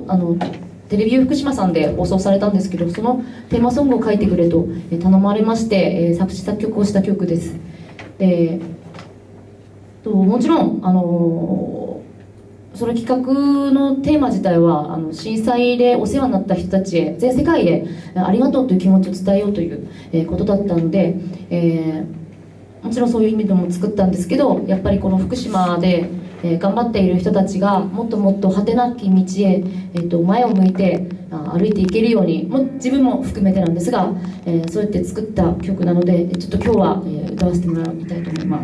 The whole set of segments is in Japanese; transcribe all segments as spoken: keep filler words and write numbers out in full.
あのテレビ福島さんで放送されたんですけど、そのテーマソングを書いてくれと頼まれまして、えー、作詞作曲をした曲です。でともちろん、あのー、その企画のテーマ自体はあの震災でお世話になった人たちへ全世界へありがとうという気持ちを伝えようという、えー、ことだったので、えー、もちろんそういう意味でも作ったんですけど、やっぱりこの福島で、えー、頑張っている人たちがもっともっと果てなき道へ、えー、と前を向いてあ歩いていけるように、も自分も含めてなんですが、えー、そうやって作った曲なので、ちょっと今日は、えー、歌わせてもらいたいと思います。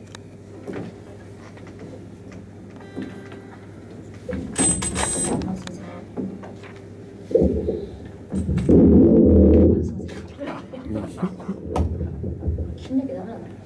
切んなきゃダメなんだ。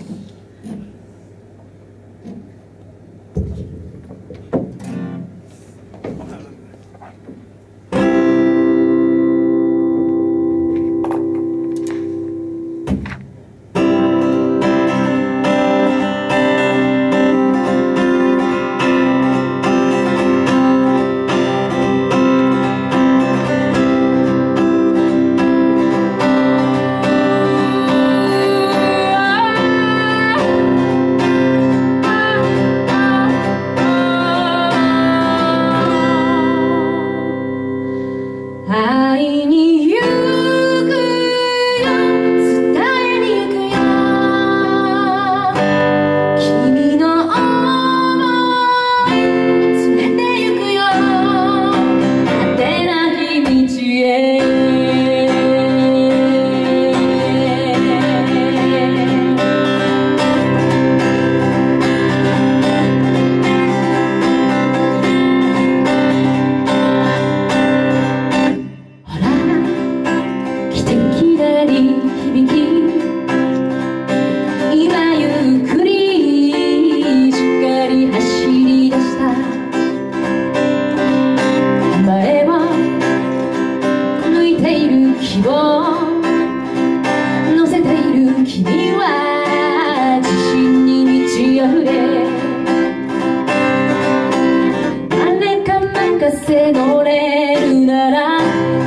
乗れるなら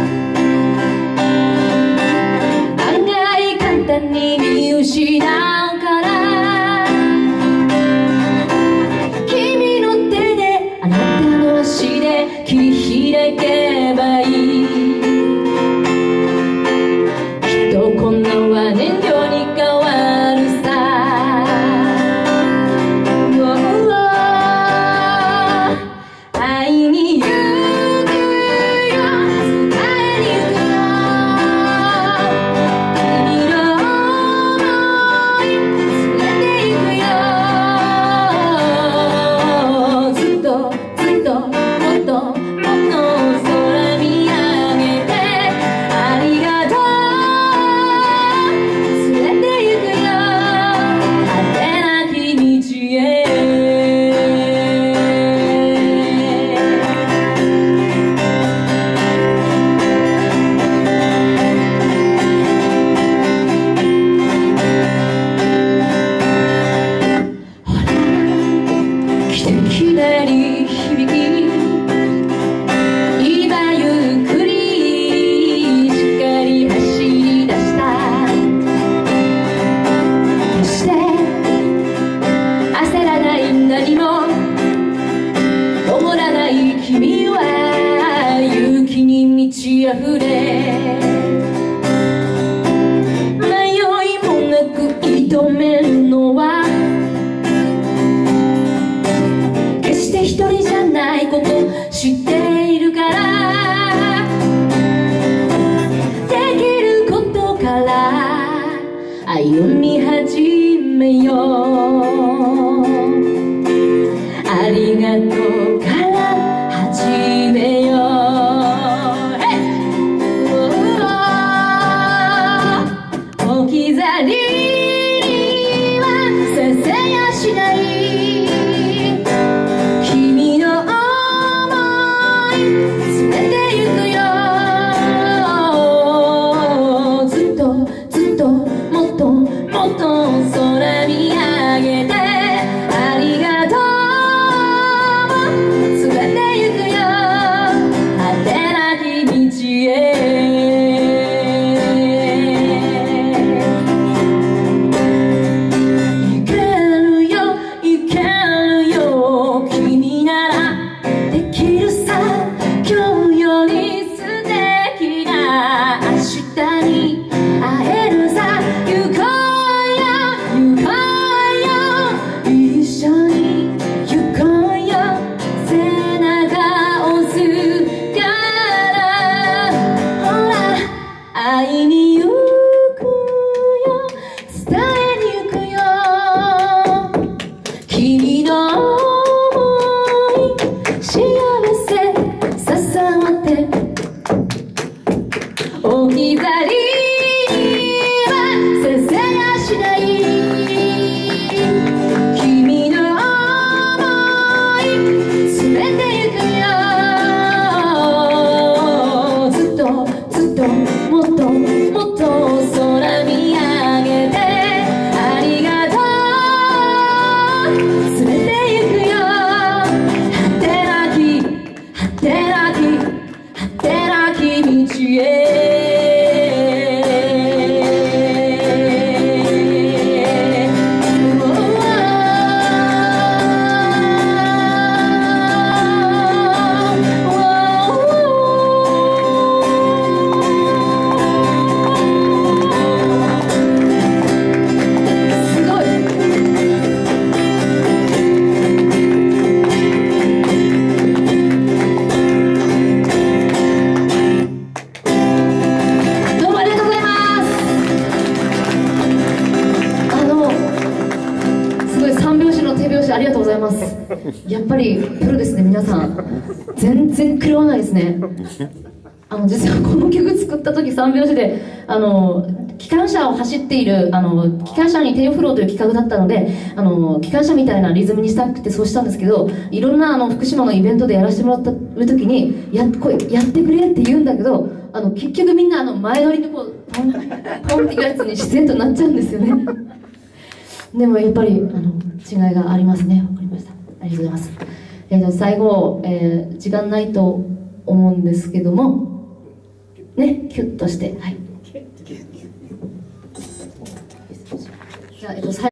案外簡単に見失うから君の手であなたの足で切り開けばいいきっと困難は燃料に変わるさ愛に行くよ伝えに行くよ君の想い連れて行くよずっとずっともっともっと空見上げてありがとう連れて行くよ果てなき道へきなり響き今ゆっくりしっかり走り出した決して焦らない何も止まらない君は勇気に満ち溢れ迷いもなく挑めるのは一人じゃないこと知っているからできることから歩み始めようありがとうから始めよう置き去りにはさせやしない君の想いありがとうございます。やっぱりプロですね、皆さん。全然狂わないですね。あの実はこの曲作った時三拍子であの機関車を走っているあの機関車に手を振ろうという企画だったので、あの機関車みたいなリズムにしたくてそうしたんですけど、いろんなあの福島のイベントでやらせてもらった時にやこうやってくれって言うんだけど、あの結局みんなあの前乗りでこうポンポンっていうやつに自然となっちゃうんですよね。でもやっぱりあの違いがありますね。わかりました。ありがとうございます。えー、じゃあ最後、えー、時間ないと思うんですけどもね、キュッとして、はい。じゃあ、えっと